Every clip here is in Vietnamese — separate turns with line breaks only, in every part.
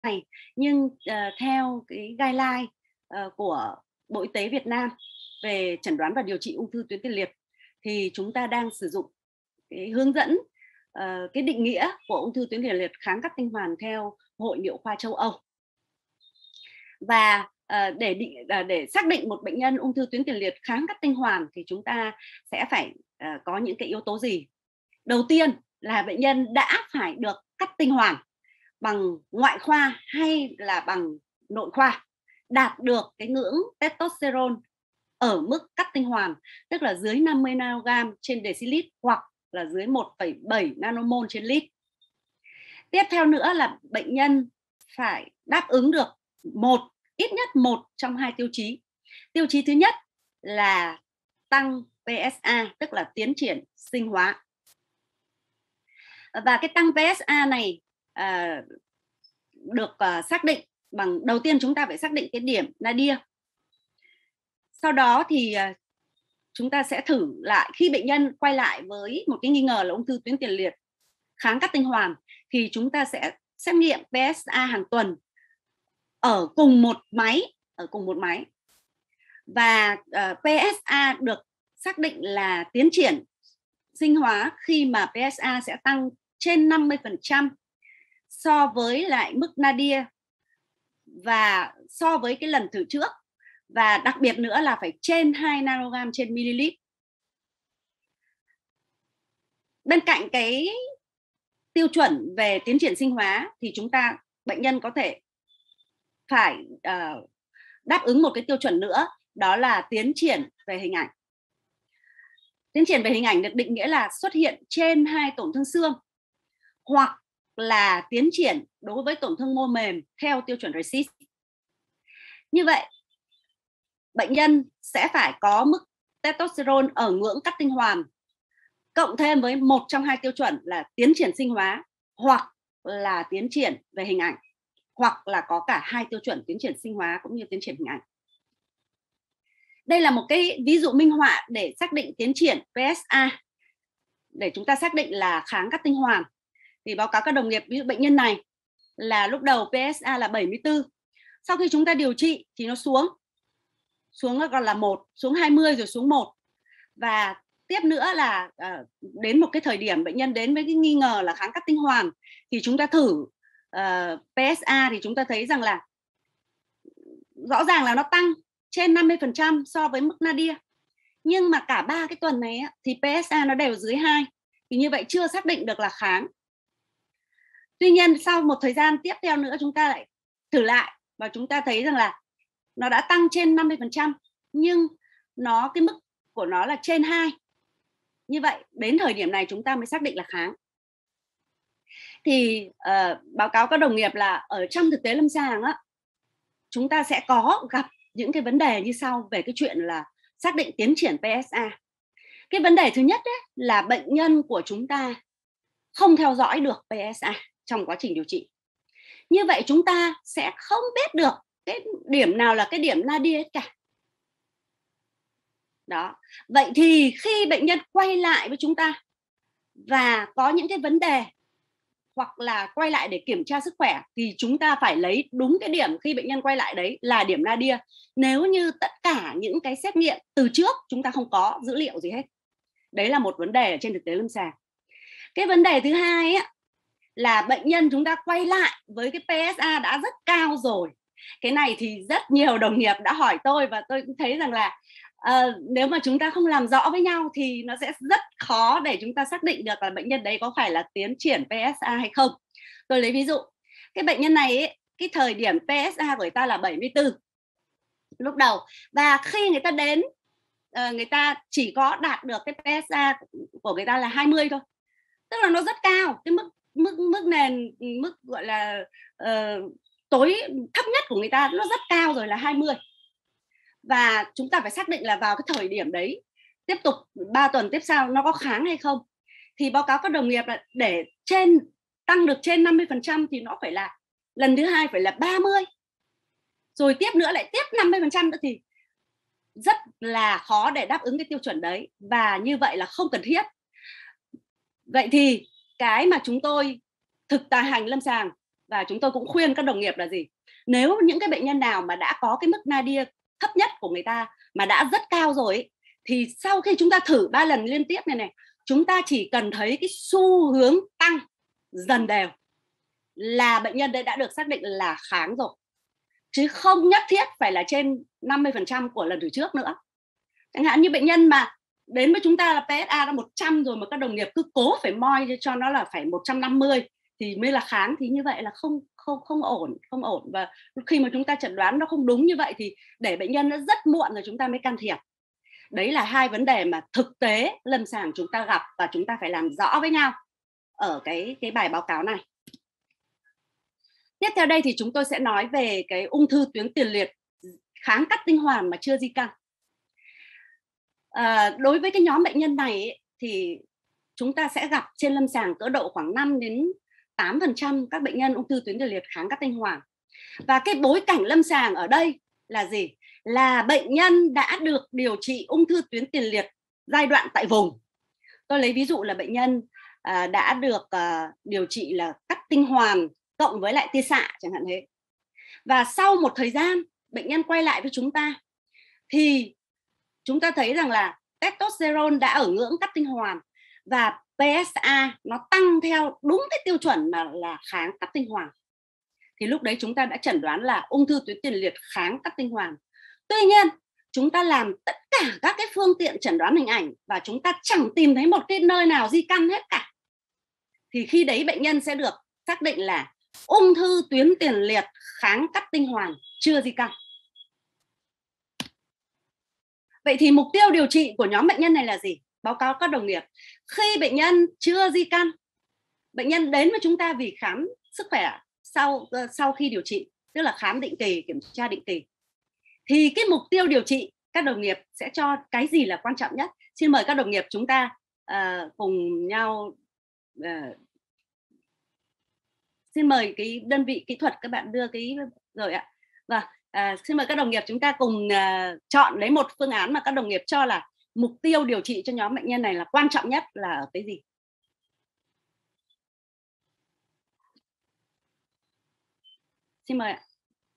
này, nhưng theo cái guideline của Bộ Y tế Việt Nam về chẩn đoán và điều trị ung thư tuyến tiền liệt thì chúng ta đang sử dụng cái hướng dẫn cái định nghĩa của ung thư tuyến tiền liệt kháng cắt tinh hoàn theo Hội Niệu khoa châu Âu. Và để xác định một bệnh nhân ung thư tuyến tiền liệt kháng cắt tinh hoàn thì chúng ta sẽ phải có những cái yếu tố gì? Đầu tiên là bệnh nhân đã phải được cắt tinh hoàn bằng ngoại khoa hay là bằng nội khoa, đạt được cái ngưỡng testosterone ở mức cắt tinh hoàn, tức là dưới 50 nanogram trên decilit hoặc là dưới 1,7 nanomol trên lít. Tiếp theo nữa là bệnh nhân phải đáp ứng được ít nhất một trong hai tiêu chí. Tiêu chí thứ nhất là tăng PSA, tức là tiến triển sinh hóa. Và cái tăng PSA này được xác định bằng, đầu tiên chúng ta phải xác định cái điểm nadir. Sau đó thì chúng ta sẽ thử lại khi bệnh nhân quay lại với một cái nghi ngờ là ung thư tuyến tiền liệt kháng cắt tinh hoàn thì chúng ta sẽ xét nghiệm PSA hàng tuần ở cùng một máy. Và PSA được xác định là tiến triển sinh hóa khi mà PSA sẽ tăng trên 50% so với lại mức nadir và so với cái lần thử trước, và đặc biệt nữa là phải trên 2 nanogram trên ml. Bên cạnh cái tiêu chuẩn về tiến triển sinh hóa thì bệnh nhân có thể phải đáp ứng một cái tiêu chuẩn nữa, đó là tiến triển về hình ảnh. Tiến triển về hình ảnh được định nghĩa là xuất hiện trên 2 tổn thương xương hoặc là tiến triển đối với tổn thương mô mềm theo tiêu chuẩn RECIST. Như vậy, bệnh nhân sẽ phải có mức testosterone ở ngưỡng cắt tinh hoàn cộng thêm với một trong hai tiêu chuẩn là tiến triển sinh hóa hoặc là tiến triển về hình ảnh, hoặc là có cả hai tiêu chuẩn tiến triển sinh hóa cũng như tiến triển hình ảnh. Đây là một cái ví dụ minh họa để xác định tiến triển PSA, để chúng ta xác định là kháng cắt tinh hoàn. Thì báo cáo các đồng nghiệp, ví dụ bệnh nhân này là lúc đầu PSA là 74, sau khi chúng ta điều trị thì nó xuống còn là 1, xuống 20 rồi xuống 1. Và tiếp nữa là đến một cái thời điểm bệnh nhân đến với cái nghi ngờ là kháng cắt tinh hoàn thì chúng ta thử PSA thì chúng ta thấy rằng là rõ ràng là nó tăng trên 50% so với mức nadir. Nhưng mà cả 3 cái tuần này thì PSA nó đều dưới 2. Thì như vậy chưa xác định được là kháng. Tuy nhiên sau một thời gian tiếp theo nữa chúng ta lại thử lại và chúng ta thấy rằng là nó đã tăng trên 50%, nhưng cái mức của nó là trên 2. Như vậy đến thời điểm này chúng ta mới xác định là kháng. Thì báo cáo các đồng nghiệp là ở trong thực tế lâm sàng chúng ta sẽ có gặp những cái vấn đề như sau về cái chuyện là xác định tiến triển PSA. Cái vấn đề thứ nhất là bệnh nhân của chúng ta không theo dõi được PSA trong quá trình điều trị. Như vậy chúng ta sẽ không biết được cái điểm nào là cái điểm nadir hết cả. Đó. Vậy thì khi bệnh nhân quay lại với chúng ta và có những cái vấn đề hoặc là quay lại để kiểm tra sức khỏe thì chúng ta phải lấy đúng cái điểm khi bệnh nhân quay lại đấy là điểm nadir, nếu như tất cả những cái xét nghiệm từ trước chúng ta không có dữ liệu gì hết. Đấy là một vấn đề ở trên thực tế lâm sàng. Cái vấn đề thứ hai là bệnh nhân chúng ta quay lại với cái PSA đã rất cao rồi. Cái này thì rất nhiều đồng nghiệp đã hỏi tôi và tôi cũng thấy rằng là nếu mà chúng ta không làm rõ với nhau thì nó sẽ rất khó để chúng ta xác định được là bệnh nhân đấy có phải là tiến triển PSA hay không. Tôi lấy ví dụ, cái bệnh nhân này cái thời điểm PSA của người ta là 74 lúc đầu, và khi người ta đến người ta chỉ có đạt được cái PSA của người ta là 20 thôi, tức là nó rất cao. Cái mức nền, mức gọi là tối thấp nhất của người ta nó rất cao rồi, là 20. Và chúng ta phải xác định là vào cái thời điểm đấy tiếp tục 3 tuần tiếp sau nó có kháng hay không. Thì báo cáo các đồng nghiệp là để tăng được trên 50% thì nó phải là lần thứ hai phải là 30, rồi tiếp nữa lại tiếp 50% nữa, thì rất là khó để đáp ứng cái tiêu chuẩn đấy, và như vậy là không cần thiết. Vậy thì cái mà chúng tôi thực hành lâm sàng và chúng tôi cũng khuyên các đồng nghiệp là gì? Nếu những cái bệnh nhân nào mà đã có cái mức nadir thấp nhất của người ta mà đã rất cao rồi ấy, thì sau khi chúng ta thử 3 lần liên tiếp này, chúng ta chỉ cần thấy cái xu hướng tăng dần đều là bệnh nhân đấy đã được xác định là kháng rồi, chứ không nhất thiết phải là trên 50% của lần thử trước nữa. Chẳng hạn như bệnh nhân mà đến với chúng ta là PSA đã 100 rồi mà các đồng nghiệp cứ cố phải moi cho nó là phải 150 thì mới là kháng, thì như vậy là không ổn. Và khi mà chúng ta chẩn đoán nó không đúng như vậy thì để bệnh nhân nó rất muộn rồi chúng ta mới can thiệp. Đấy là hai vấn đề mà thực tế lâm sàng chúng ta gặp và chúng ta phải làm rõ với nhau ở cái bài báo cáo này. Tiếp theo đây thì chúng tôi sẽ nói về cái ung thư tuyến tiền liệt kháng cắt tinh hoàn mà chưa di căn. Đối với cái nhóm bệnh nhân này ấy, thì chúng ta sẽ gặp trên lâm sàng cỡ độ khoảng 5 đến 8% các bệnh nhân ung thư tuyến tiền liệt kháng cắt tinh hoàn. Và cái bối cảnh lâm sàng ở đây là gì? Là bệnh nhân đã được điều trị ung thư tuyến tiền liệt giai đoạn tại vùng. Tôi lấy ví dụ là bệnh nhân đã được điều trị là cắt tinh hoàn cộng với lại tia xạ chẳng hạn thế. Và sau một thời gian bệnh nhân quay lại với chúng ta thì chúng ta thấy rằng là testosterone đã ở ngưỡng cắt tinh hoàn và PSA nó tăng theo đúng cái tiêu chuẩn mà là kháng cắt tinh hoàn. Thì lúc đấy chúng ta đã chẩn đoán là ung thư tuyến tiền liệt kháng cắt tinh hoàn. Tuy nhiên, chúng ta làm tất cả các cái phương tiện chẩn đoán hình ảnh và chúng ta chẳng tìm thấy một cái nơi nào di căn hết cả. Thì khi đấy bệnh nhân sẽ được xác định là ung thư tuyến tiền liệt kháng cắt tinh hoàn chưa di căn. Vậy thì mục tiêu điều trị của nhóm bệnh nhân này là gì? Báo cáo các đồng nghiệp, khi bệnh nhân chưa di căn, bệnh nhân đến với chúng ta vì khám sức khỏe sau khi điều trị, tức là khám định kỳ, kiểm tra định kỳ, thì cái mục tiêu điều trị các đồng nghiệp sẽ cho cái gì là quan trọng nhất? Xin mời các đồng nghiệp chúng ta cùng nhau xin mời cái đơn vị kỹ thuật các bạn đưa cái rồi ạ. Và xin mời các đồng nghiệp chúng ta cùng chọn lấy một phương án mà các đồng nghiệp cho là mục tiêu điều trị cho nhóm bệnh nhân này là quan trọng nhất là ở cái gì? Xin mời ạ.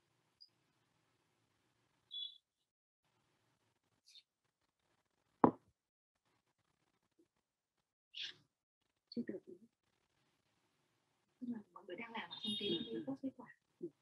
Mọi người đang làm ở trong tí tốt kết quả.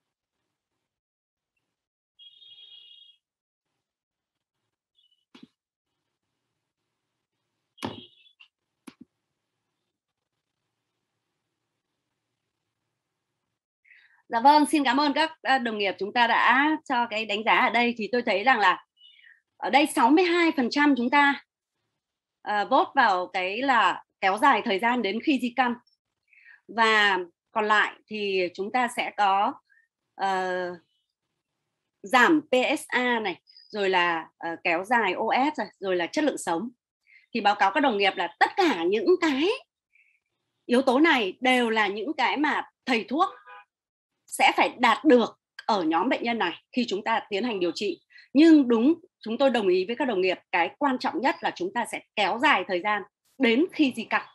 Dạ vâng, xin cảm ơn các đồng nghiệp chúng ta đã cho cái đánh giá ở đây. Thì tôi thấy rằng là ở đây 62% chúng ta vote vào cái là kéo dài thời gian đến khi di căn. Và còn lại thì chúng ta sẽ có giảm PSA này, rồi là kéo dài OS rồi là chất lượng sống. Thì báo cáo các đồng nghiệp là tất cả những cái yếu tố này đều là những cái mà thầy thuốc sẽ phải đạt được ở nhóm bệnh nhân này khi chúng ta tiến hành điều trị. Nhưng đúng, chúng tôi đồng ý với các đồng nghiệp, cái quan trọng nhất là chúng ta sẽ kéo dài thời gian đến khi di căn.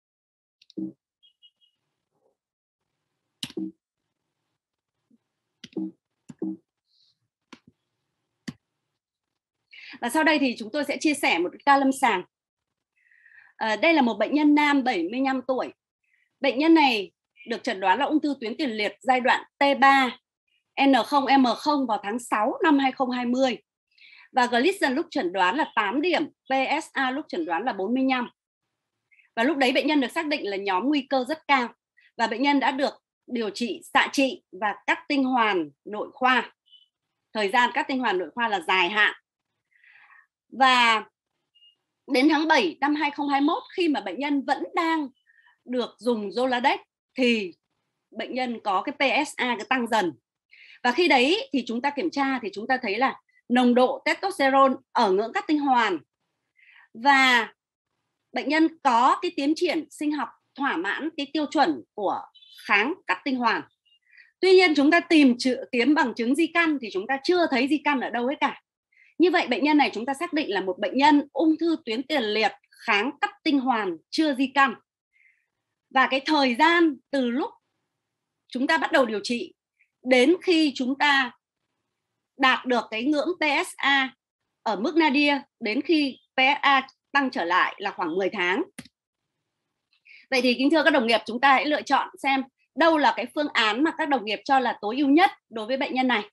Và sau đây thì chúng tôi sẽ chia sẻ một ca lâm sàng. Đây là một bệnh nhân nam 75 tuổi. Bệnh nhân này được chẩn đoán là ung thư tuyến tiền liệt giai đoạn T3 N0M0 vào tháng 6 năm 2020. Và Gleason lúc chẩn đoán là 8 điểm, PSA lúc chẩn đoán là 45. Và lúc đấy bệnh nhân được xác định là nhóm nguy cơ rất cao. Và bệnh nhân đã được điều trị xạ trị và cắt tinh hoàn nội khoa. Thời gian cắt tinh hoàn nội khoa là dài hạn. Và đến tháng 7 năm 2021 khi mà bệnh nhân vẫn đang được dùng Zoladex thì bệnh nhân có cái PSA cái tăng dần. Và khi đấy thì chúng ta kiểm tra thì chúng ta thấy là nồng độ testosterone ở ngưỡng cắt tinh hoàn và bệnh nhân có cái tiến triển sinh học thỏa mãn cái tiêu chuẩn của kháng cắt tinh hoàn. Tuy nhiên chúng ta tìm bằng chứng di căn thì chúng ta chưa thấy di căn ở đâu hết cả. Như vậy bệnh nhân này chúng ta xác định là một bệnh nhân ung thư tuyến tiền liệt kháng cắt tinh hoàn chưa di căn. Và cái thời gian từ lúc chúng ta bắt đầu điều trị đến khi chúng ta đạt được cái ngưỡng PSA ở mức nadir, đến khi PSA tăng trở lại là khoảng 10 tháng. Vậy thì kính thưa các đồng nghiệp, chúng ta hãy lựa chọn xem đâu là cái phương án mà các đồng nghiệp cho là tối ưu nhất đối với bệnh nhân này.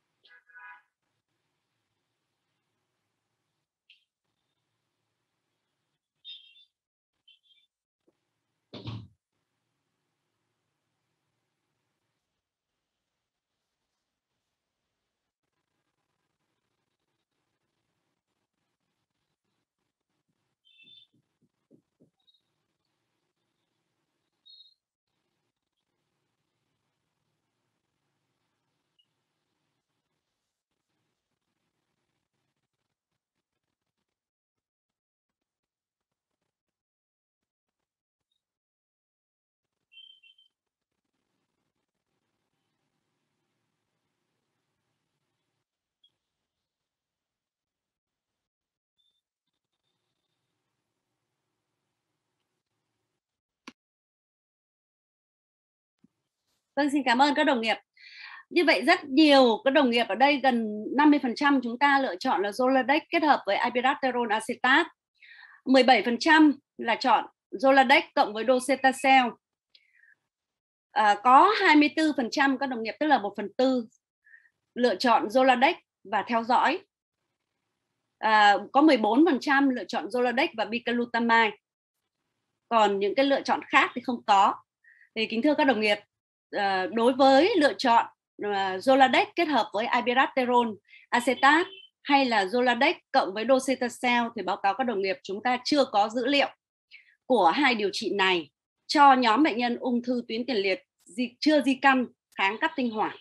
Vâng, xin cảm ơn các đồng nghiệp. Như vậy rất nhiều các đồng nghiệp ở đây, gần 50% chúng ta lựa chọn là Zoladex kết hợp với Abiraterone acetate. 17% là chọn Zoladex cộng với docetacel. Có 24% các đồng nghiệp, tức là 1/4 lựa chọn Zoladex và theo dõi. Có 14% lựa chọn Zoladex và bicalutamide. Còn những cái lựa chọn khác thì không có. Thì kính thưa các đồng nghiệp, đối với lựa chọn Zoladex kết hợp với Abiraterone acetate hay là Zoladex cộng với docetacel thì báo cáo các đồng nghiệp chúng ta chưa có dữ liệu của hai điều trị này cho nhóm bệnh nhân ung thư tuyến tiền liệt chưa di căn kháng cắt tinh hoàn.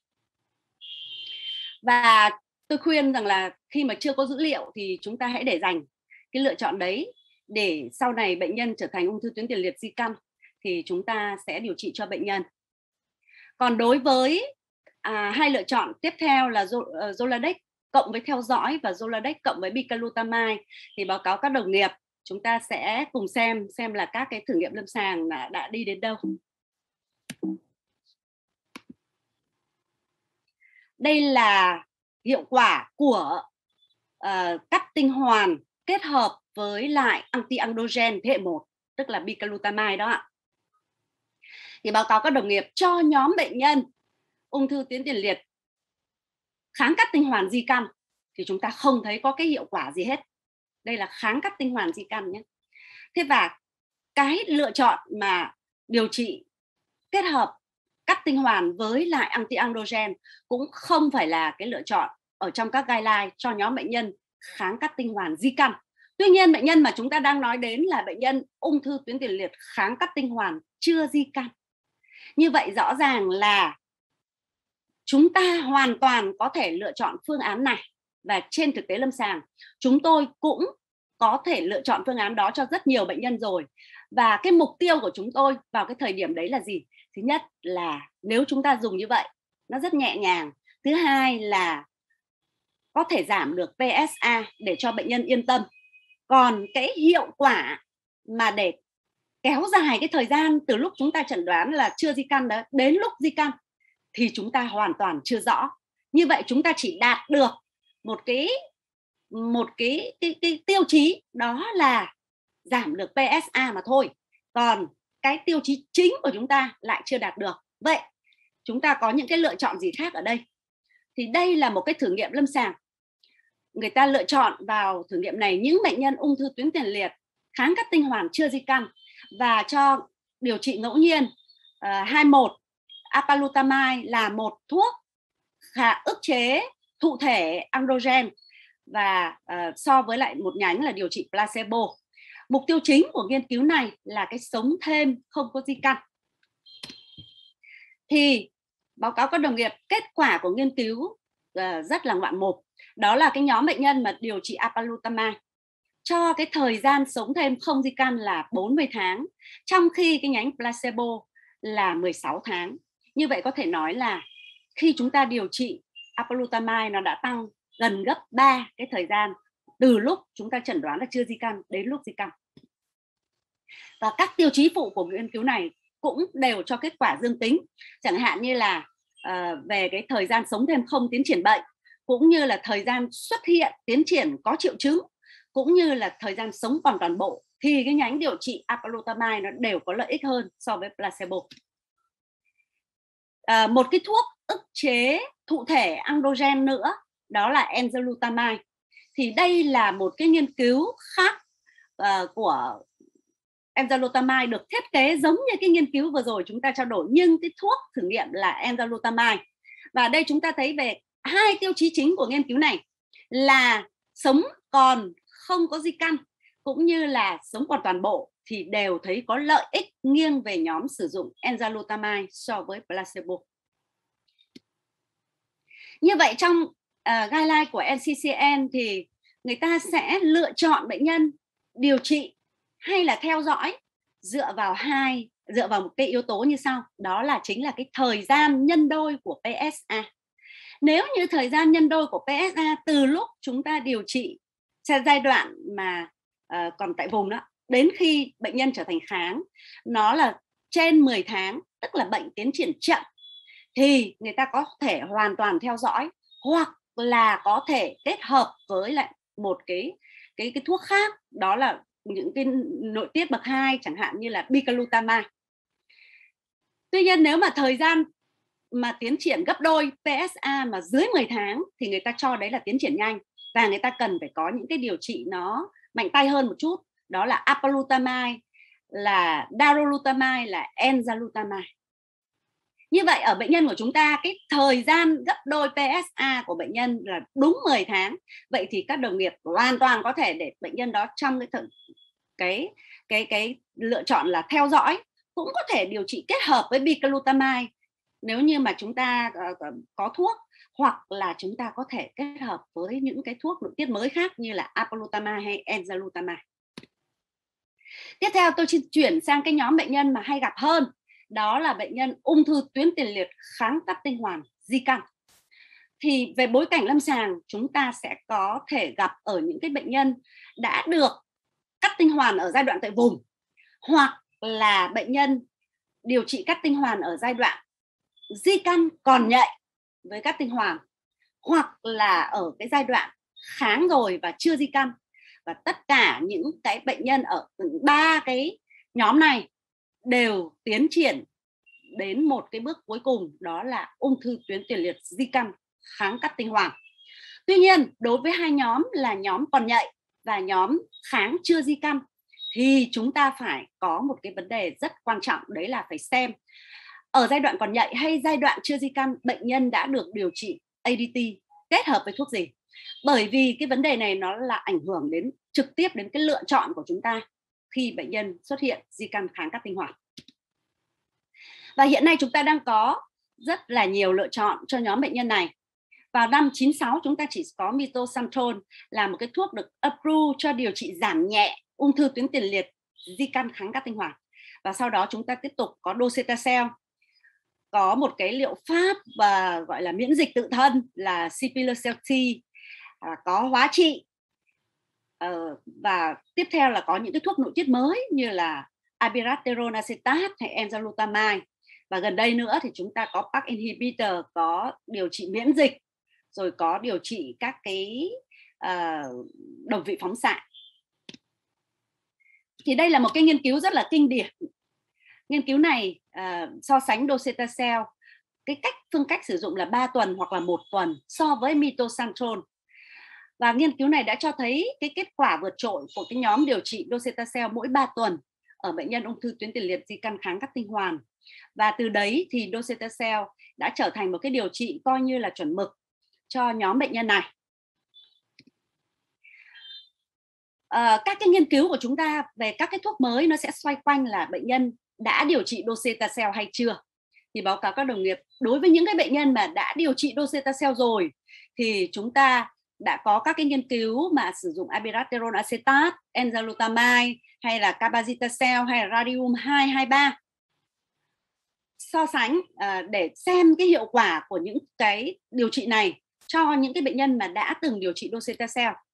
Và tôi khuyên rằng là khi mà chưa có dữ liệu thì chúng ta hãy để dành cái lựa chọn đấy để sau này bệnh nhân trở thành ung thư tuyến tiền liệt di căn thì chúng ta sẽ điều trị cho bệnh nhân. Còn đối với hai lựa chọn tiếp theo là Zoladex cộng với theo dõi và Zoladex cộng với bicalutamide thì báo cáo các đồng nghiệp chúng ta sẽ cùng xem là các cái thử nghiệm lâm sàng đã đi đến đâu. Đây là hiệu quả của cắt tinh hoàn kết hợp với lại anti-androgen thế hệ 1, tức là bicalutamide đó ạ. Thì báo cáo các đồng nghiệp cho nhóm bệnh nhân ung thư tuyến tiền liệt kháng cắt tinh hoàn di căn thì chúng ta không thấy có cái hiệu quả gì hết. Đây là kháng cắt tinh hoàn di căn nhé. Thế và cái lựa chọn mà điều trị kết hợp cắt tinh hoàn với lại anti-androgen cũng không phải là cái lựa chọn ở trong các guideline cho nhóm bệnh nhân kháng cắt tinh hoàn di căn. Tuy nhiên bệnh nhân mà chúng ta đang nói đến là bệnh nhân ung thư tuyến tiền liệt kháng cắt tinh hoàn chưa di căn. Như vậy rõ ràng là chúng ta hoàn toàn có thể lựa chọn phương án này, và trên thực tế lâm sàng chúng tôi cũng có thể lựa chọn phương án đó cho rất nhiều bệnh nhân rồi. Và cái mục tiêu của chúng tôi vào cái thời điểm đấy là gì? Thứ nhất là nếu chúng ta dùng như vậy nó rất nhẹ nhàng. Thứ hai là có thể giảm được PSA để cho bệnh nhân yên tâm. Còn cái hiệu quả mà để kéo dài cái thời gian từ lúc chúng ta chẩn đoán là chưa di căn đó đến lúc di căn thì chúng ta hoàn toàn chưa rõ. Như vậy chúng ta chỉ đạt được một cái tiêu chí đó là giảm được PSA mà thôi. Còn cái tiêu chí chính của chúng ta lại chưa đạt được. Vậy chúng ta có những cái lựa chọn gì khác ở đây? Thì đây là một cái thử nghiệm lâm sàng. Người ta lựa chọn vào thử nghiệm này những bệnh nhân ung thư tuyến tiền liệt kháng cắt tinh hoàn chưa di căn và cho điều trị ngẫu nhiên 21 apalutamide là một thuốc ức chế thụ thể androgen và so với lại một nhánh là điều trị placebo. Mục tiêu chính của nghiên cứu này là cái sống thêm không có di căn. Thì báo cáo các đồng nghiệp kết quả của nghiên cứu rất là ngoạn mục. Đó là cái nhóm bệnh nhân mà điều trị apalutamide cho cái thời gian sống thêm không di căn là 40 tháng, trong khi cái nhánh placebo là 16 tháng. Như vậy có thể nói là khi chúng ta điều trị apalutamide nó đã tăng gần gấp 3 cái thời gian từ lúc chúng ta chẩn đoán là chưa di căn đến lúc di căn. Và các tiêu chí phụ của nghiên cứu này cũng đều cho kết quả dương tính, chẳng hạn như là về cái thời gian sống thêm không tiến triển bệnh, cũng như là thời gian xuất hiện tiến triển có triệu chứng, cũng như là thời gian sống còn toàn bộ, thì cái nhánh điều trị apalutamide nó đều có lợi ích hơn so với placebo. Một cái thuốc ức chế thụ thể androgen nữa đó là enzalutamide. Thì đây là một cái nghiên cứu khác của enzalutamide, được thiết kế giống như cái nghiên cứu vừa rồi chúng ta trao đổi, nhưng cái thuốc thử nghiệm là enzalutamide. Và đây chúng ta thấy về hai tiêu chí chính của nghiên cứu này là sống còn không có di căn cũng như là sống còn toàn bộ, thì đều thấy có lợi ích nghiêng về nhóm sử dụng enzalutamide so với placebo. Như vậy trong guideline của NCCN thì người ta sẽ lựa chọn bệnh nhân điều trị hay là theo dõi dựa vào một cái yếu tố như sau, đó là chính là cái thời gian nhân đôi của PSA. Nếu như thời gian nhân đôi của PSA từ lúc chúng ta điều trị giai đoạn mà còn tại vùng đó đến khi bệnh nhân trở thành kháng, nó là trên 10 tháng, tức là bệnh tiến triển chậm, thì người ta có thể hoàn toàn theo dõi, hoặc là có thể kết hợp với lại một cái thuốc khác, đó là những cái nội tiết bậc 2, chẳng hạn như là bicalutamide. Tuy nhiên nếu mà thời gian mà tiến triển gấp đôi PSA mà dưới 10 tháng thì người ta cho đấy là tiến triển nhanh, và người ta cần phải có những cái điều trị nó mạnh tay hơn một chút, đó là apalutamide, là darolutamide, là enzalutamide. Như vậy ở bệnh nhân của chúng ta, cái thời gian gấp đôi PSA của bệnh nhân là đúng 10 tháng. Vậy thì các đồng nghiệp hoàn toàn có thể để bệnh nhân đó trong cái lựa chọn là theo dõi, cũng có thể điều trị kết hợp với bicalutamide nếu như mà chúng ta có thuốc, hoặc là chúng ta có thể kết hợp với những cái thuốc nội tiết mới khác như là apalutamide hay enzalutamide. Tiếp theo tôi xin chuyển sang cái nhóm bệnh nhân mà hay gặp hơn, đó là bệnh nhân ung thư tuyến tiền liệt kháng cắt tinh hoàn di căn. Thì về bối cảnh lâm sàng chúng ta sẽ có thể gặp ở những cái bệnh nhân đã được cắt tinh hoàn ở giai đoạn tại vùng, hoặc là bệnh nhân điều trị cắt tinh hoàn ở giai đoạn di căn còn nhạy với cắt tinh hoàn, hoặc là ở cái giai đoạn kháng rồi và chưa di căn. Và tất cả những cái bệnh nhân ở ba cái nhóm này đều tiến triển đến một cái bước cuối cùng, đó là ung thư tuyến tiền liệt di căn kháng cắt tinh hoàn. Tuy nhiên đối với hai nhóm là nhóm còn nhạy và nhóm kháng chưa di căn, thì chúng ta phải có một cái vấn đề rất quan trọng, đấy là phải xem ở giai đoạn còn nhạy hay giai đoạn chưa di căn, bệnh nhân đã được điều trị ADT kết hợp với thuốc gì. Bởi vì cái vấn đề này nó là ảnh hưởng đến trực tiếp đến cái lựa chọn của chúng ta khi bệnh nhân xuất hiện di căn kháng cắt tinh hoàn. Và hiện nay chúng ta đang có rất là nhiều lựa chọn cho nhóm bệnh nhân này. Vào năm 96 chúng ta chỉ có mitoxantrone là một cái thuốc được approve cho điều trị giảm nhẹ ung thư tuyến tiền liệt di căn kháng cắt tinh hoàn. Và sau đó chúng ta tiếp tục có docetaxel, có một cái liệu pháp và gọi là miễn dịch tự thân là Sipilocel-T, có hóa trị, và tiếp theo là có những cái thuốc nội tiết mới như là abiraterone acetate hay enzalutamide. Và gần đây nữa thì chúng ta có PARP inhibitor, có điều trị miễn dịch, rồi có điều trị các cái đồng vị phóng xạ. Thì đây là một cái nghiên cứu rất là kinh điển. Nghiên cứu này so sánh docetaxel, cái phương cách sử dụng là 3 tuần hoặc là 1 tuần so với mitoxantrone. Và nghiên cứu này đã cho thấy cái kết quả vượt trội của cái nhóm điều trị docetaxel mỗi 3 tuần ở bệnh nhân ung thư tuyến tiền liệt di căn kháng cắt tinh hoàn. Và từ đấy thì docetaxel đã trở thành một cái điều trị coi như là chuẩn mực cho nhóm bệnh nhân này. Các cái nghiên cứu của chúng ta về các cái thuốc mới nó sẽ xoay quanh là bệnh nhân đã điều trị docetaxel hay chưa. Thì báo cáo các đồng nghiệp, đối với những cái bệnh nhân mà đã điều trị docetaxel rồi thì chúng ta đã có các cái nghiên cứu mà sử dụng abiraterone acetate, enzalutamide hay là cabazitaxel hay là radium 223 so sánh để xem cái hiệu quả của những cái điều trị này cho những cái bệnh nhân mà đã từng điều trị docetaxel.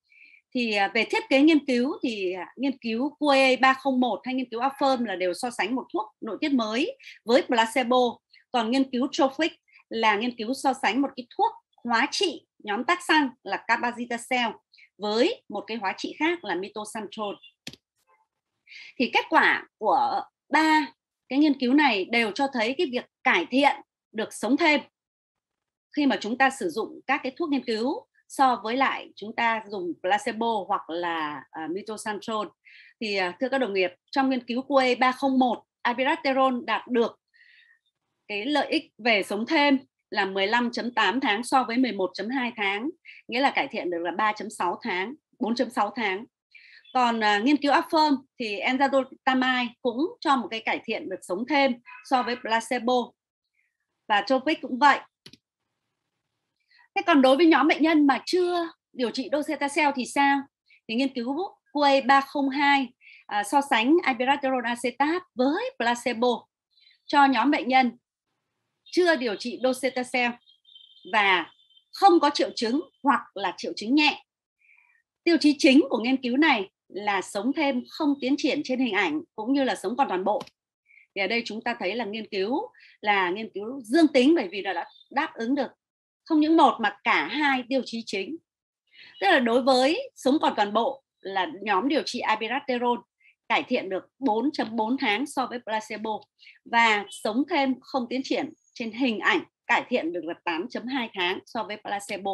Thì về thiết kế nghiên cứu thì nghiên cứu QA 301 hay nghiên cứu Affirm là đều so sánh một thuốc nội tiết mới với placebo. Còn nghiên cứu Trophic là nghiên cứu so sánh một cái thuốc hóa trị nhóm tác xăng là cabazitaxel với một cái hóa trị khác là metoxantrone. Thì kết quả của 3 cái nghiên cứu này đều cho thấy cái việc cải thiện được sống thêm khi mà chúng ta sử dụng các cái thuốc nghiên cứu so với lại chúng ta dùng placebo hoặc là metoxantrone. Thì thưa các đồng nghiệp, trong nghiên cứu QA 301, abiraterone đạt được cái lợi ích về sống thêm là 15.8 tháng so với 11.2 tháng, nghĩa là cải thiện được là 3.6 tháng, 4.6 tháng. Còn nghiên cứu Affirm thì enzalutamide cũng cho một cái cải thiện được sống thêm so với placebo, và Tropic cũng vậy. Thế còn đối với nhóm bệnh nhân mà chưa điều trị docetaxel thì sao? Thì nghiên cứu QA 302 so sánh abiraterone acetate với placebo cho nhóm bệnh nhân chưa điều trị docetaxel và không có triệu chứng hoặc là triệu chứng nhẹ. Tiêu chí chính của nghiên cứu này là sống thêm không tiến triển trên hình ảnh cũng như là sống còn toàn bộ. Thì ở đây chúng ta thấy là nghiên cứu dương tính, bởi vì đã đáp ứng được không những một mà cả hai tiêu chí chính. Tức là đối với sống còn toàn bộ là nhóm điều trị abiraterone cải thiện được 4.4 tháng so với placebo, và sống thêm không tiến triển trên hình ảnh cải thiện được là 8.2 tháng so với placebo.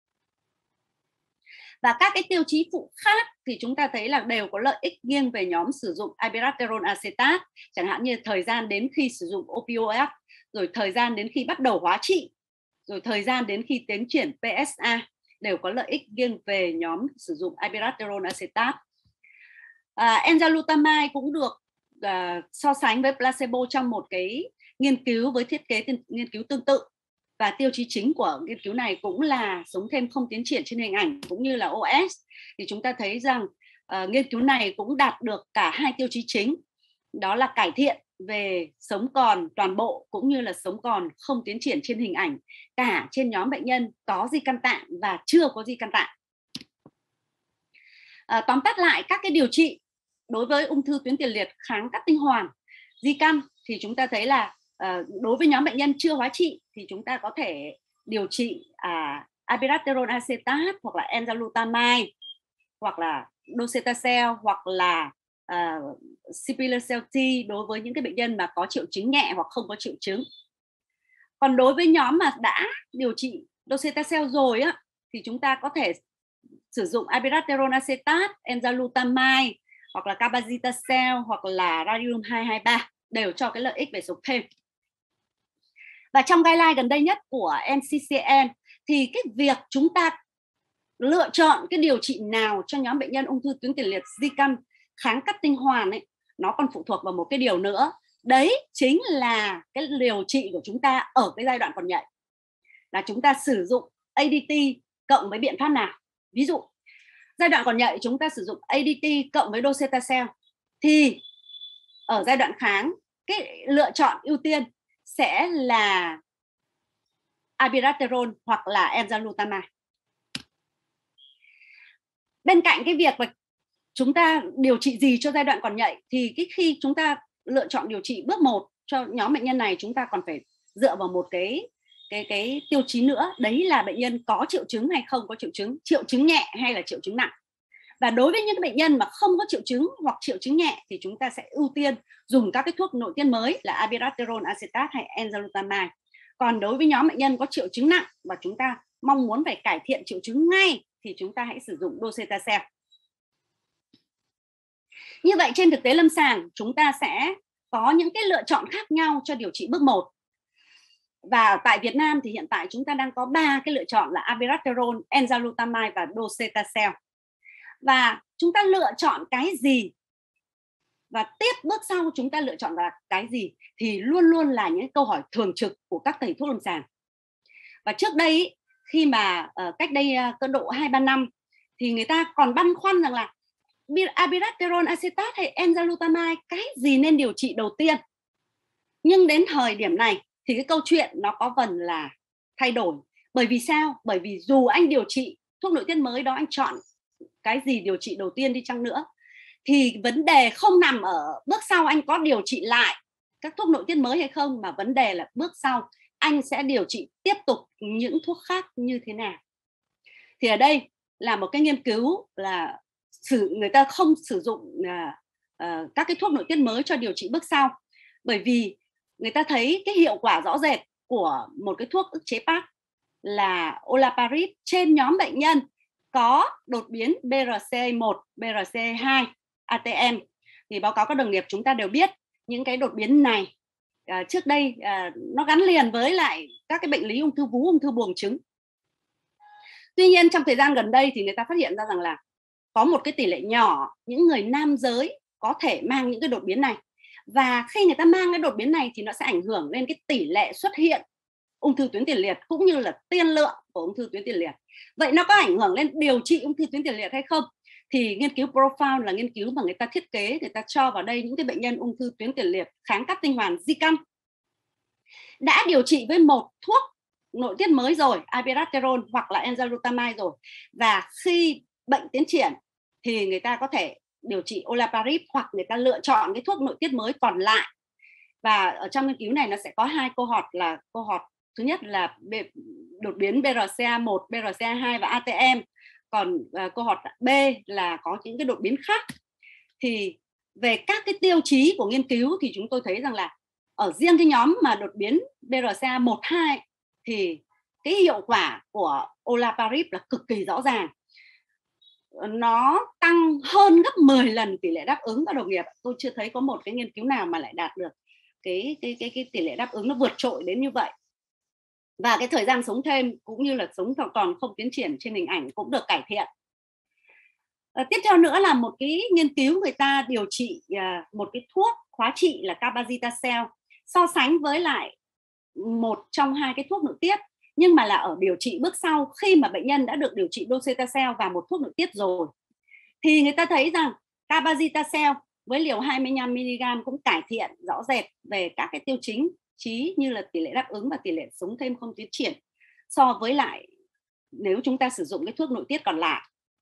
Và các cái tiêu chí phụ khác thì chúng ta thấy là đều có lợi ích nghiêng về nhóm sử dụng abiraterone acetate, chẳng hạn như thời gian đến khi sử dụng opioid, rồi thời gian đến khi bắt đầu hóa trị, rồi thời gian đến khi tiến triển PSA, đều có lợi ích nghiêng về nhóm sử dụng abiraterone acetate. Enzalutamide cũng được so sánh với placebo trong một cái nghiên cứu với thiết kế nghiên cứu tương tự, và tiêu chí chính của nghiên cứu này cũng là sống thêm không tiến triển trên hình ảnh cũng như là OS. Thì chúng ta thấy rằng nghiên cứu này cũng đạt được cả hai tiêu chí chính, đó là cải thiện về sống còn toàn bộ cũng như là sống còn không tiến triển trên hình ảnh, cả trên nhóm bệnh nhân có di căn tạng và chưa có di căn tạng. Tóm tắt lại các cái điều trị đối với ung thư tuyến tiền liệt kháng cắt tinh hoàn di căn thì chúng ta thấy là đối với nhóm bệnh nhân chưa hóa trị thì chúng ta có thể điều trị abiraterone acetate hoặc là enzalutamide hoặc là docetaxel hoặc là Sipilacel T đối với những cái bệnh nhân mà có triệu chứng nhẹ hoặc không có triệu chứng. Còn đối với nhóm mà đã điều trị docetaxel rồi á, thì chúng ta có thể sử dụng abiraterone acetate, enzalutamide hoặc là cabazitaxel hoặc là radium 223 đều cho cái lợi ích về sống thêm. Và trong guideline gần đây nhất của NCCN thì cái việc chúng ta lựa chọn cái điều trị nào cho nhóm bệnh nhân ung thư tuyến tiền liệt di căn kháng cắt tinh hoàn ấy, nó còn phụ thuộc vào một cái điều nữa. Đấy chính là cái điều trị của chúng ta ở cái giai đoạn còn nhạy, là chúng ta sử dụng ADT cộng với biện pháp nào. Ví dụ giai đoạn còn nhạy chúng ta sử dụng ADT cộng với docetaxel, thì ở giai đoạn kháng cái lựa chọn ưu tiên sẽ là abiraterone hoặc là enzalutamide. Bên cạnh cái việc mà chúng ta điều trị gì cho giai đoạn còn nhạy thì khi chúng ta lựa chọn điều trị bước 1 cho nhóm bệnh nhân này, chúng ta còn phải dựa vào một cái tiêu chí nữa, đấy là bệnh nhân có triệu chứng hay không có triệu chứng nhẹ hay là triệu chứng nặng. Và đối với những bệnh nhân mà không có triệu chứng hoặc triệu chứng nhẹ thì chúng ta sẽ ưu tiên dùng các cái thuốc nội tiết mới là abiraterone acetate hay enzalutamide. Còn đối với nhóm bệnh nhân có triệu chứng nặng và chúng ta mong muốn phải cải thiện triệu chứng ngay thì chúng ta hãy sử dụng docetaxel. Như vậy trên thực tế lâm sàng chúng ta sẽ có những cái lựa chọn khác nhau cho điều trị bước 1. Và tại Việt Nam thì hiện tại chúng ta đang có 3 cái lựa chọn là abiraterone, enzalutamide và docetaxel. Và chúng ta lựa chọn cái gì và tiếp bước sau chúng ta lựa chọn là cái gì thì luôn luôn là những câu hỏi thường trực của các thầy thuốc lâm sàng. Và trước đây khi mà cách đây cỡ độ 2-3 năm thì người ta còn băn khoăn rằng là abiraterone acetate hay enzalutamide cái gì nên điều trị đầu tiên. Nhưng đến thời điểm này thì cái câu chuyện nó có phần là thay đổi. Bởi vì sao? Bởi vì dù anh điều trị thuốc nội tiết mới đó, anh chọn cái gì điều trị đầu tiên đi chăng nữa, thì vấn đề không nằm ở bước sau anh có điều trị lại các thuốc nội tiết mới hay không, mà vấn đề là bước sau anh sẽ điều trị tiếp tục những thuốc khác như thế nào. Thì ở đây là một cái nghiên cứu là người ta không sử dụng các cái thuốc nội tiết mới cho điều trị bước sau, bởi vì người ta thấy cái hiệu quả rõ rệt của một cái thuốc ức chế PAC là olaparib trên nhóm bệnh nhân có đột biến BRCA1, BRCA2, ATM. Thì báo cáo các đồng nghiệp chúng ta đều biết những cái đột biến này trước đây nó gắn liền với lại các cái bệnh lý ung thư vú, ung thư buồng trứng. Tuy nhiên trong thời gian gần đây thì người ta phát hiện ra rằng là có một cái tỷ lệ nhỏ những người nam giới có thể mang những cái đột biến này, và khi người ta mang cái đột biến này thì nó sẽ ảnh hưởng lên cái tỷ lệ xuất hiện ung thư tuyến tiền liệt cũng như là tiên lượng của ung thư tuyến tiền liệt. Vậy nó có ảnh hưởng lên điều trị ung thư tuyến tiền liệt hay không? Thì nghiên cứu Profound là nghiên cứu mà người ta thiết kế, người ta cho vào đây những cái bệnh nhân ung thư tuyến tiền liệt kháng cắt tinh hoàn di căn đã điều trị với một thuốc nội tiết mới rồi, abiraterone hoặc là enzalutamide rồi, và khi bệnh tiến triển thì người ta có thể điều trị olaparib hoặc người ta lựa chọn cái thuốc nội tiết mới còn lại. Và ở trong nghiên cứu này nó sẽ có hai cohort, là cohort thứ nhất là đột biến BRCA1, BRCA2 và ATM, còn cohort B là có những cái đột biến khác. Thì về các cái tiêu chí của nghiên cứu thì chúng tôi thấy rằng là ở riêng cái nhóm mà đột biến BRCA1, 2 thì cái hiệu quả của olaparib là cực kỳ rõ ràng. Nó tăng hơn gấp 10 lần tỷ lệ đáp ứng. Các đồng nghiệp, tôi chưa thấy có một cái nghiên cứu nào mà lại đạt được cái tỷ lệ đáp ứng nó vượt trội đến như vậy. Và cái thời gian sống thêm cũng như là sống còn không tiến triển trên hình ảnh cũng được cải thiện. Tiếp theo nữa là một cái nghiên cứu người ta điều trị một cái thuốc hóa trị là cabazitaxel so sánh với lại một trong hai cái thuốc nội tiết, nhưng mà là ở điều trị bước sau khi mà bệnh nhân đã được điều trị docetaxel và một thuốc nội tiết rồi. Thì người ta thấy rằng cabazitaxel với liều 25mg cũng cải thiện rõ rệt về các cái tiêu chí như là tỷ lệ đáp ứng và tỷ lệ sống thêm không tiến triển so với lại nếu chúng ta sử dụng cái thuốc nội tiết còn lại.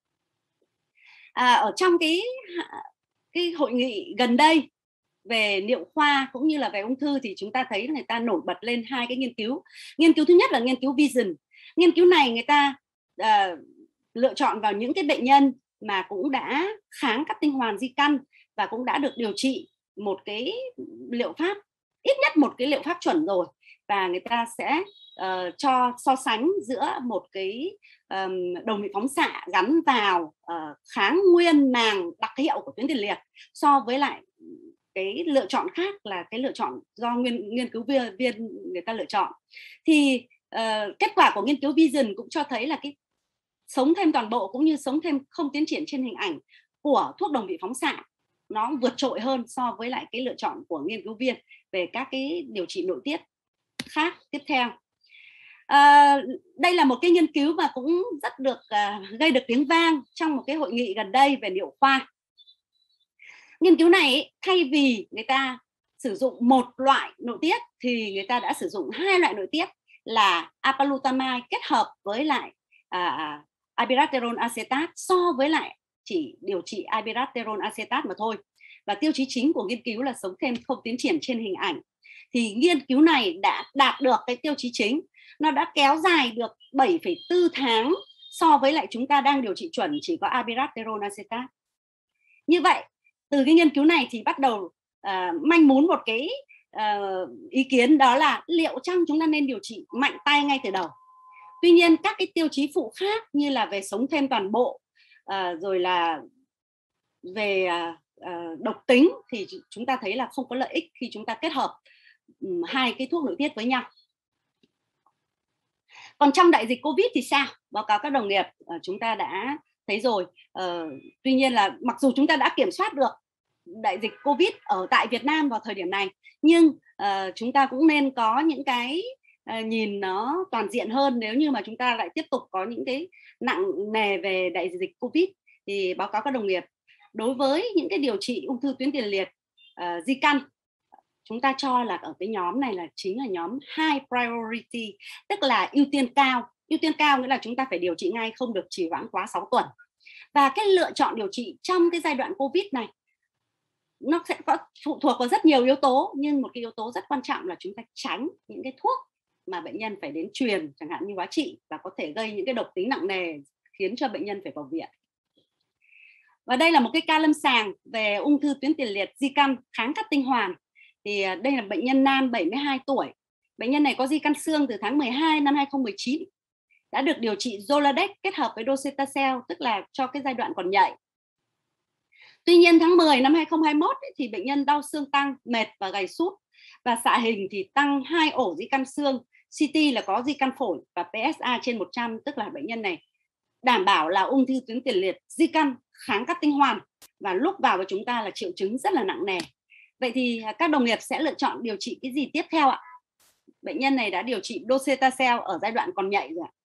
Ở trong cái hội nghị gần đây về niệu khoa cũng như là về ung thư thì chúng ta thấy người ta nổi bật lên hai cái nghiên cứu. Nghiên cứu thứ nhất là nghiên cứu Vision. Nghiên cứu này người ta lựa chọn vào những cái bệnh nhân mà cũng đã kháng cắt tinh hoàn di căn và cũng đã được điều trị một cái liệu pháp, ít nhất một cái liệu pháp chuẩn rồi, và người ta sẽ cho so sánh giữa một cái đồng vị phóng xạ gắn vào kháng nguyên màng đặc hiệu của tuyến tiền liệt so với lại cái lựa chọn khác là cái lựa chọn do nghiên cứu viên người ta lựa chọn. Thì kết quả của nghiên cứu Vision cũng cho thấy là cái sống thêm toàn bộ cũng như sống thêm không tiến triển trên hình ảnh của thuốc đồng vị phóng xạ nó vượt trội hơn so với lại cái lựa chọn của nghiên cứu viên về các cái điều trị nội tiết khác tiếp theo. Đây là một cái nghiên cứu mà cũng rất được gây được tiếng vang trong một cái hội nghị gần đây về niệu khoa. Nghiên cứu này thay vì người ta sử dụng một loại nội tiết thì người ta đã sử dụng hai loại nội tiết là apalutamide kết hợp với lại abiraterone acetate so với lại chỉ điều trị abiraterone acetate mà thôi. Và tiêu chí chính của nghiên cứu là sống thêm không tiến triển trên hình ảnh. Thì nghiên cứu này đã đạt được cái tiêu chí chính, nó đã kéo dài được 7,4 tháng so với lại chúng ta đang điều trị chuẩn chỉ có abiraterone acetate. Như vậy từ cái nghiên cứu này thì bắt đầu manh mún một cái ý kiến, đó là liệu chăng chúng ta nên điều trị mạnh tay ngay từ đầu. Tuy nhiên các cái tiêu chí phụ khác như là về sống thêm toàn bộ rồi là về độc tính thì chúng ta thấy là không có lợi ích khi chúng ta kết hợp hai cái thuốc nội tiết với nhau. Còn trong đại dịch Covid thì sao? Báo cáo các đồng nghiệp, chúng ta đã thấy rồi. Tuy nhiên là mặc dù chúng ta đã kiểm soát được đại dịch Covid ở tại Việt Nam vào thời điểm này, nhưng chúng ta cũng nên có những cái nhìn nó toàn diện hơn nếu như mà chúng ta lại tiếp tục có những cái nặng nề về đại dịch Covid. Thì báo cáo các đồng nghiệp, đối với những cái điều trị ung thư tuyến tiền liệt di căn, chúng ta cho là ở cái nhóm này là chính là nhóm high priority, tức là ưu tiên cao. Ưu tiên cao nghĩa là chúng ta phải điều trị ngay, không được trì hoãn quá 6 tuần. Và cái lựa chọn điều trị trong cái giai đoạn Covid này nó sẽ có phụ thuộc vào rất nhiều yếu tố, nhưng một cái yếu tố rất quan trọng là chúng ta tránh những cái thuốc mà bệnh nhân phải đến truyền, chẳng hạn như hóa trị, và có thể gây những cái độc tính nặng nề khiến cho bệnh nhân phải vào viện. Và đây là một cái ca lâm sàng về ung thư tuyến tiền liệt di căn kháng cắt tinh hoàn. Thì đây là bệnh nhân nam 72 tuổi. Bệnh nhân này có di căn xương từ tháng 12 năm 2019. Đã được điều trị Zoladex kết hợp với docetaxel, tức là cho cái giai đoạn còn nhạy. Tuy nhiên tháng 10 năm 2021 thì bệnh nhân đau xương tăng, mệt và gầy sút, và xạ hình thì tăng 2 ổ di căn xương, CT là có di căn phổi và PSA trên 100, tức là bệnh nhân này đảm bảo là ung thư tuyến tiền liệt di căn kháng cắt tinh hoàn, và lúc vào với chúng ta là triệu chứng rất là nặng nề. Vậy thì các đồng nghiệp sẽ lựa chọn điều trị cái gì tiếp theo ạ? Bệnh nhân này đã điều trị docetaxel ở giai đoạn còn nhạy rồi ạ.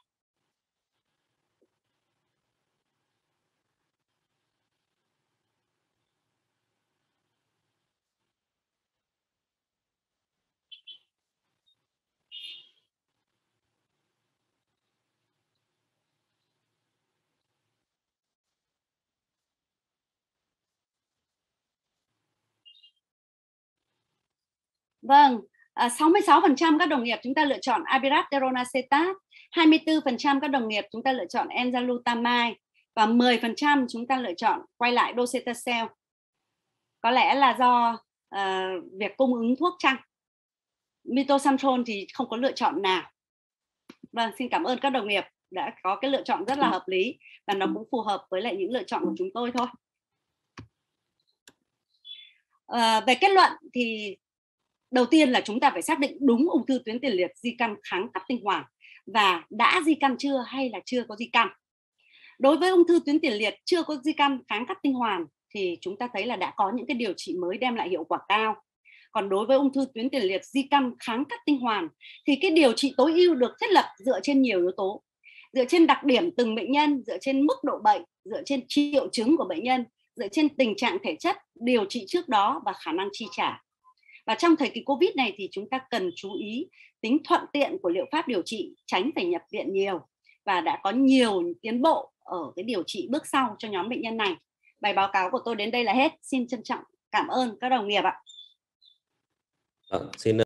Vâng, 66% các đồng nghiệp chúng ta lựa chọn abiraterone acetat, 24% các đồng nghiệp chúng ta lựa chọn enzalutamide, và 10% chúng ta lựa chọn quay lại docetaxel. Có lẽ là do việc cung ứng thuốc chăng? Mitoxantrone thì không có lựa chọn nào. Vâng, xin cảm ơn các đồng nghiệp đã có cái lựa chọn rất là hợp lý, và nó cũng phù hợp với lại những lựa chọn của chúng tôi thôi. Về kết luận thì đầu tiên là chúng ta phải xác định đúng ung thư tuyến tiền liệt di căn kháng cắt tinh hoàn, và đã di căn chưa hay là chưa có di căn. Đối với ung thư tuyến tiền liệt chưa có di căn kháng cắt tinh hoàn thì chúng ta thấy là đã có những cái điều trị mới đem lại hiệu quả cao. Còn đối với ung thư tuyến tiền liệt di căn kháng cắt tinh hoàn thì cái điều trị tối ưu được thiết lập dựa trên nhiều yếu tố, dựa trên đặc điểm từng bệnh nhân, dựa trên mức độ bệnh, dựa trên triệu chứng của bệnh nhân, dựa trên tình trạng thể chất, điều trị trước đó và khả năng chi trả. Và trong thời kỳ Covid này thì chúng ta cần chú ý tính thuận tiện của liệu pháp điều trị, tránh phải nhập viện nhiều, và đã có nhiều tiến bộ ở cái điều trị bước sau cho nhóm bệnh nhân này. Bài báo cáo của tôi đến đây là hết. Xin trân trọng cảm ơn các đồng nghiệp ạ.
Xin